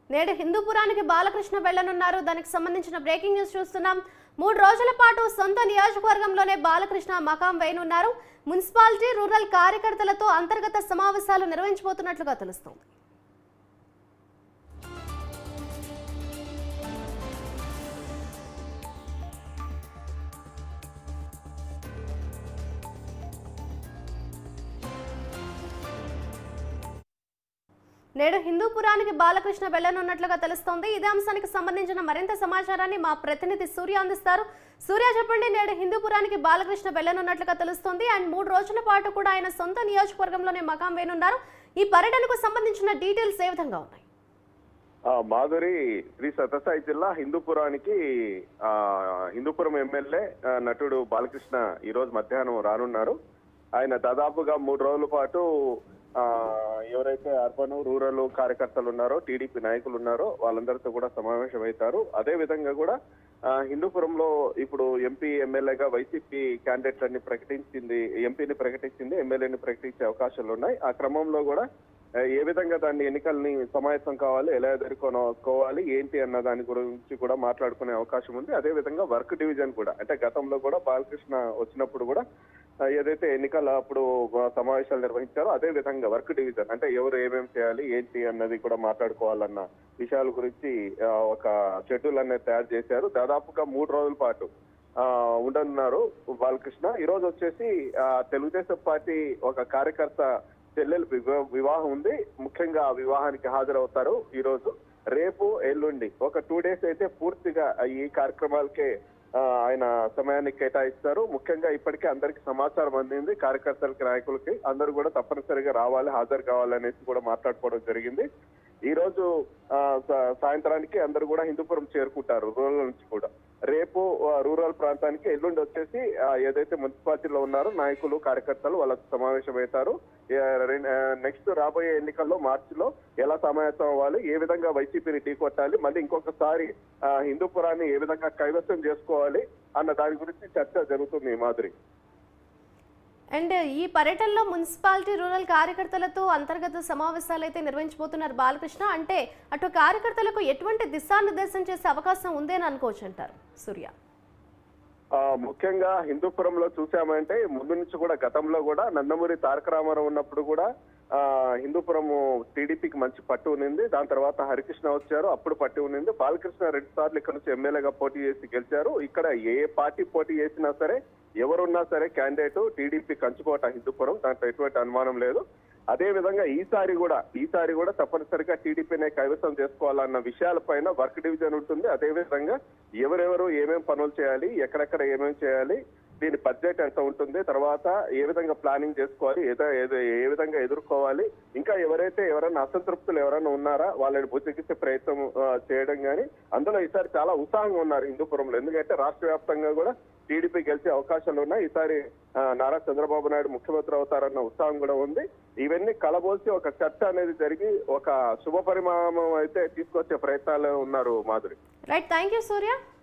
నేడు హిందూపురానికి బాలకృష్ణ వెళ్లనున్నారు. దానికి సంబంధించిన బ్రేకింగ్ న్యూస్ చూస్తున్నాం. 3 రోజుల పాటు సొంత నియోజకవర్గంలోనే బాలకృష్ణ మకాం వేయనున్నారు. మున్సిపాలిటీ రూరల్ కార్యకర్తలతో అంతర్గత సమావేశాలు నిర్వహించబోతున్నట్లుగా తెలుస్తోంది. నేడు హిందూపురానికి బాలకృష్ణ వెళ్లనున్నట్లుగా తెలుస్తోంది. ఇదే అంశానికి సంబంధించిన మరింత సమాచారాన్ని మా ప్రతినిధి సూర్య అందిస్తారు. సూర్య, చెప్పండి, నేడు హిందూపురానికి బాలకృష్ణ వెళ్లనున్నట్లుగా తెలుస్తోంది. అండ్ 3 రోజుల పాటు కూడా ఆయన సొంత నియోజకవర్గంలోనే మకాం వేయనున్నారు. ఈ పర్యటనకు సంబంధించిన డీటెయిల్స్ ఏ విధంగా ఉన్నాయి? మాధురి, శ్రీ సత్యసాయి జిల్లా హిందూపురానికి హిందూపురం ఎమ్మెల్యే నటుడు బాలకృష్ణ ఈ రోజు మధ్యాహ్నం రానున్నారు. ఆయన దాదాపుగా 3 రోజుల పాటు ఎవరైతే అర్బన్ రూరల్ కార్యకర్తలు ఉన్నారో, టీడీపీ నాయకులు ఉన్నారో వాళ్ళందరితో కూడా సమావేశం అవుతారు. అదే విధంగా కూడా హిందూపురంలో ఇప్పుడు ఎంపీ ఎమ్మెల్యేగా వైసీపీ క్యాండిడేట్లని ప్రకటించింది, ఎంపీని ప్రకటించింది, ఎమ్మెల్యేని ప్రకటించే అవకాశాలు ఉన్నాయి. ఆ క్రమంలో కూడా ఏ విధంగా దాన్ని ఎన్నికల్ని సమాయత్తం కావాలి, ఎలా ఎదుర్కోవాలి, ఏంటి అన్న దాని గురించి కూడా మాట్లాడుకునే అవకాశం ఉంది. అదే విధంగా వర్క్ డివిజన్ కూడా, అంటే గతంలో కూడా బాలకృష్ణ వచ్చినప్పుడు కూడా ఏదైతే ఎన్నికల అప్పుడు సమావేశాలు నిర్వహించారో అదే విధంగా వర్క్ డివిజన్, అంటే ఎవరు ఏమేమి చేయాలి ఏంటి అన్నది కూడా మాట్లాడుకోవాలన్న విషయాల గురించి ఒక షెడ్యూల్ అనేది తయారు చేశారు. దాదాపుగా 3 రోజుల పాటు ఉండనున్నారు బాలకృష్ణ. ఈ రోజు వచ్చేసి తెలుగుదేశం పార్టీ ఒక కార్యకర్త చెల్లెలు వివాహం ఉంది. ముఖ్యంగా ఆ వివాహానికి హాజరవుతారు. ఈ రోజు, రేపు, ఎల్లుండి ఒక 2 డేస్ అయితే పూర్తిగా ఈ కార్యక్రమాలకే ఆయన సమయాన్ని కేటాయిస్తారు. ముఖ్యంగా ఇప్పటికే అందరికి సమాచారం అందింది, కార్యకర్తలకి, నాయకులకి అందరూ కూడా తప్పనిసరిగా రావాలి, హాజరు కావాలనేసి కూడా మాట్లాడుకోవడం జరిగింది. ఈ రోజు సాయంత్రానికి అందరూ కూడా హిందూపురం చేరుకుంటారు రూరల్ నుంచి కూడా. రేపు రూరల్ ప్రాంతానికి, ఎల్లుండి వచ్చేసి ఏదైతే మున్సిపాలిటీలో ఉన్నారో నాయకులు, కార్యకర్తలు వాళ్ళకు సమావేశం అవుతారు. నెక్స్ట్ రాబోయే ఎన్నికల్లో మార్చిలో ఎలా సమాయత్తం అవ్వాలి, ఏ విధంగా వైసీపీని ఢీకొట్టాలి, మళ్ళీ ఇంకొకసారి హిందూపురాన్ని ఏ విధంగా కైవసం చేసుకోవాలి అన్న దాని గురించి చర్చ జరుగుతుంది. మాదిరి, అండ్ ఈ పర్యటనలో మున్సిపాలిటీ రూరల్ కార్యకర్తలతో అంతర్గత సమావేశాలు అయితే నిర్వహించబోతున్నారు బాలకృష్ణ. అంటే అటు కార్యకర్తలకు ఎటువంటి దిశానిర్దేశం చేసే అవకాశం ఉందని అనుకోవచ్చు అంటారు సూర్య? ముఖ్యంగా హిందూపురంలో చూసామంటే ముందు నుంచి కూడా, గతంలో కూడా నందమూరి తారక రామారావు ఉన్నప్పుడు కూడా హిందూపురం టీడీపీకి మంచి పట్టు ఉన్నింది. దాని తర్వాత హరికృష్ణ వచ్చారు, అప్పుడు పట్టు ఉన్నింది. బాలకృష్ణ 2 సార్లు ఇక్కడ నుంచి ఎమ్మెల్యేగా పోటీ చేసి గెలిచారు. ఇక్కడ ఏ పార్టీ పోటీ చేసినా సరే, ఎవరున్నా సరే క్యాండిడేట్ టీడీపీ కంచుకోట హిందూపురం, దాంట్లో ఎటువంటి అనుమానం లేదు. అదే విధంగా ఈసారి కూడా తప్పనిసరిగా టీడీపీనే కైవసం చేసుకోవాలన్న విషయాలపైన వర్క్ డివిజన్ ఉంటుంది. అదే విధంగా ఎవరెవరు ఏమేం పనులు చేయాలి, ఎక్కడెక్కడ ఏమేమి చేయాలి, దీని బడ్జెట్ ఎంత ఉంటుంది, తర్వాత ఏ విధంగా ప్లానింగ్ చేసుకోవాలి, ఏ విధంగా ఎదుర్కోవాలి, ఇంకా ఎవరైనా అసంతృప్తులు ఎవరైనా ఉన్నారా వాళ్ళని బుజ్జగిచ్చే ప్రయత్నం చేయడం కానీ, అందులో ఈసారి చాలా ఉత్సాహంగా ఉన్నారు హిందూపురంలో. ఎందుకంటే రాష్ట్ర వ్యాప్తంగా కూడా టీడీపీ గెలిచే అవకాశాలు ఉన్నాయి. ఈసారి నారా చంద్రబాబు నాయుడు ముఖ్యమంత్రి అవుతారన్న ఉత్సాహం కూడా ఉంది. ఇవన్నీ కలబోసి ఒక చర్చ అనేది జరిగి ఒక శుభ పరిణామం అయితే తీసుకొచ్చే ప్రయత్నాలు ఉన్నారు. Madhuri, right, thank you Surya.